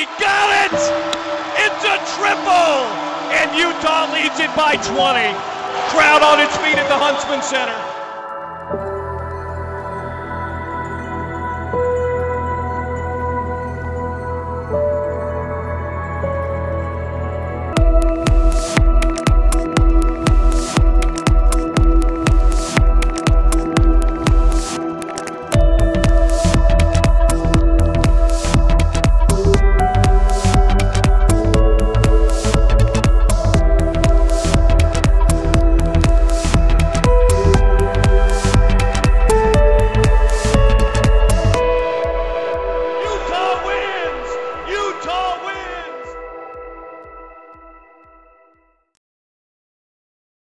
got it! It's a triple! And Utah leads it by 20. Crowd on its feet at the Huntsman Center.